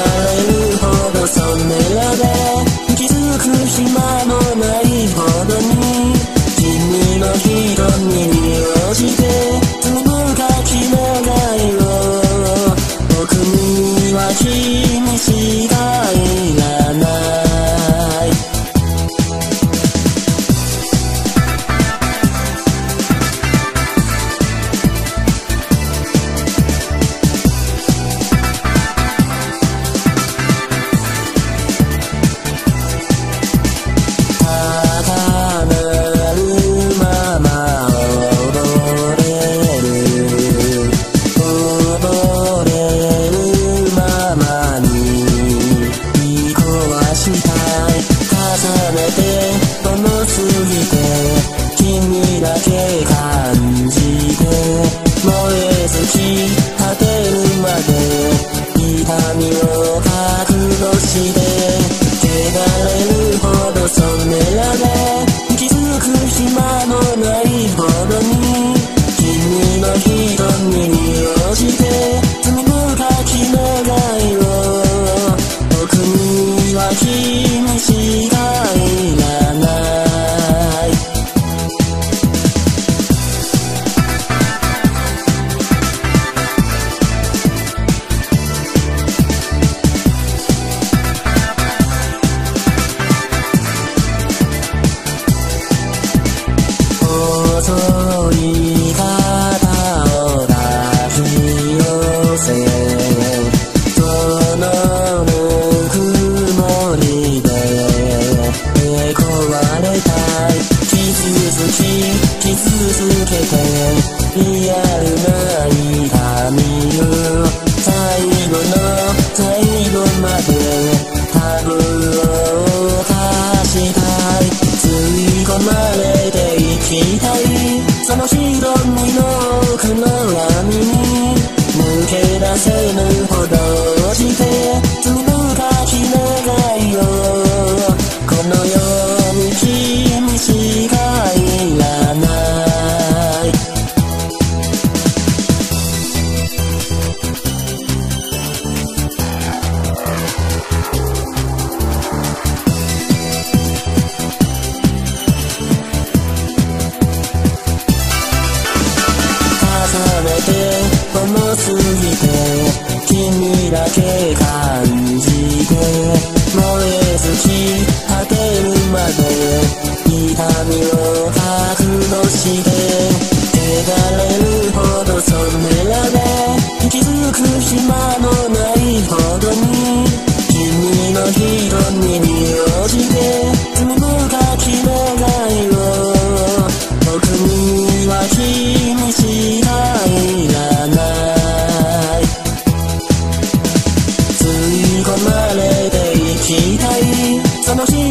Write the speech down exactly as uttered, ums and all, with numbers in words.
れるほどそんねらで気づく暇もないほどに君の瞳に落ちて罪深き願いを僕には君しかいらない君だけ感じて燃え尽き果てるまで痛みを覚悟して汚れるほどそんねらで気づく暇もないほどに君の瞳に落ちて罪深き願いを僕には君しかいらない細い肩を抱き寄せそのぬくもりで壊れたい傷つき傷つけてリアルな痛みを最後の最後までタブを貸したい吸い込まれて生きたいその瞳の奥の闇に抜け出せぬほど落ちて罪深き願いをこの世に君しかいらない重ねて重すぎて君だけ感じて燃え尽き果てるまで痛みを覚悟して汚れるほどそんねらで気づく暇もないほどに君の瞳に落ちて罪深き願いを僕には君しかいらない吸い込まれて生きたいその